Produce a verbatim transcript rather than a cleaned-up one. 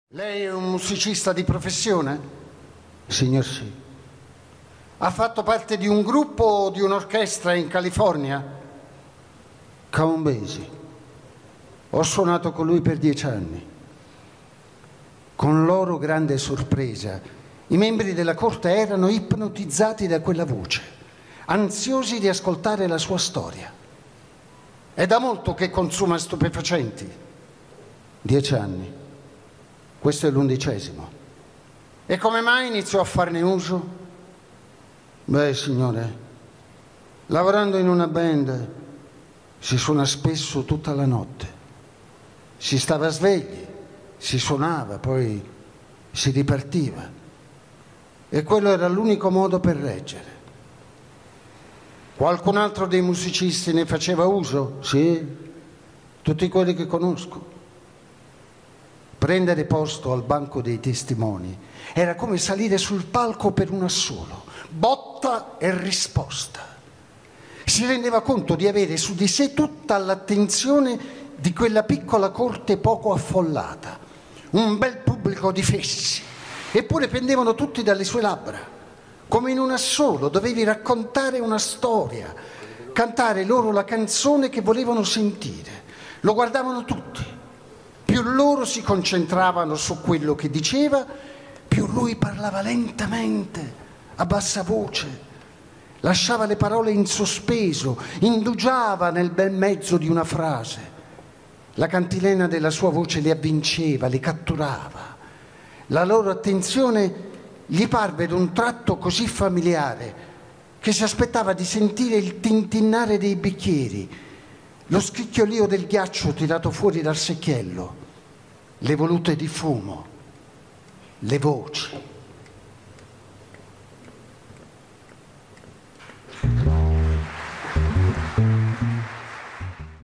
Lei è un musicista di professione? Signor sì. Ha fatto parte di un gruppo o di un'orchestra in California? Count Basie. Ho suonato con lui per dieci anni. Con loro grande sorpresa, i membri della corte erano ipnotizzati da quella voce, ansiosi di ascoltare la sua storia. È da molto che consuma stupefacenti? Dieci anni. Questo è l'undicesimo. E come mai iniziò a farne uso? Beh, signore, lavorando in una band si suona spesso tutta la notte. Si stava svegli, si suonava, poi si ripartiva. E quello era l'unico modo per reggere. Qualcun altro dei musicisti ne faceva uso? Sì, tutti quelli che conosco. Prendere posto al banco dei testimoni era come salire sul palco per un assolo, botta e risposta. Si rendeva conto di avere su di sé tutta l'attenzione di quella piccola corte poco affollata, un bel pubblico di fessi, eppure pendevano tutti dalle sue labbra. Come in un assolo dovevi raccontare una storia, cantare loro la canzone che volevano sentire. Lo guardavano tutti. Più loro si concentravano su quello che diceva, più lui parlava lentamente, a bassa voce, lasciava le parole in sospeso, indugiava nel bel mezzo di una frase. La cantilena della sua voce li avvinceva, li catturava. La loro attenzione gli parve d'un tratto così familiare che si aspettava di sentire il tintinnare dei bicchieri, lo scricchiolio del ghiaccio tirato fuori dal secchiello, le volute di fumo, le voci.